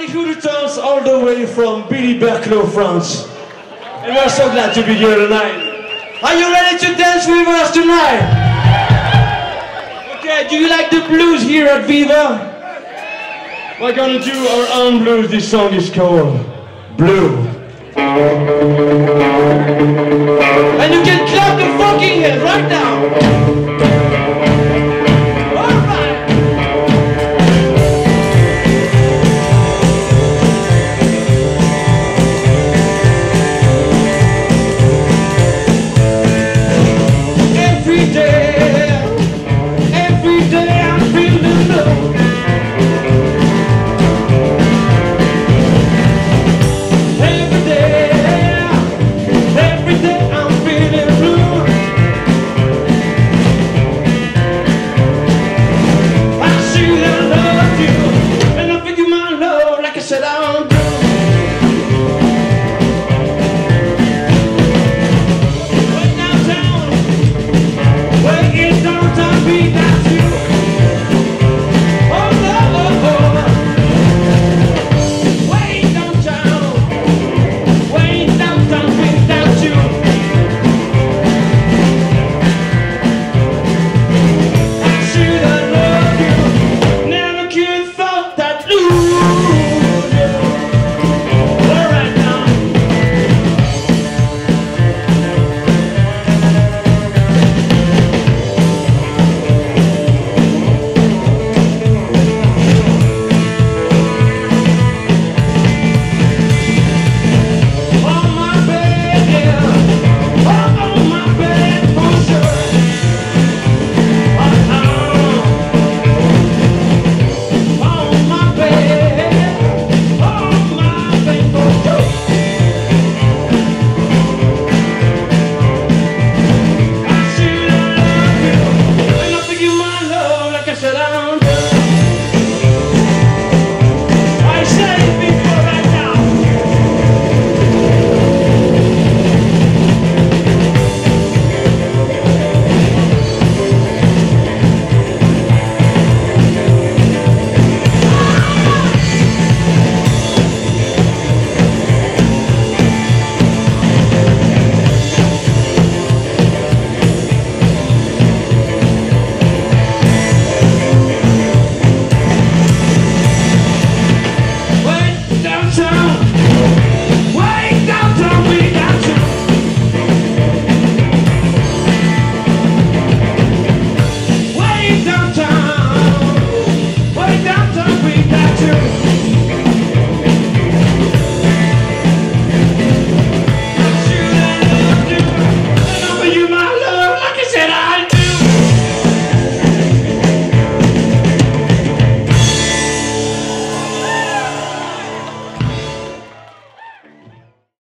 the Hoodoo Towns all the way from Billy-Berclos, France. And we're so glad to be here tonight. Are you ready to dance with us tonight? Okay, do you like the blues here at Viva? We're gonna do our own blues. This song is called Blue. And you can clap the fucking head right now.